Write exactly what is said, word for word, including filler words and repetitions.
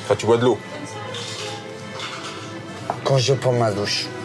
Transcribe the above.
Quand tu bois de l'eau. Quand je prends ma douche.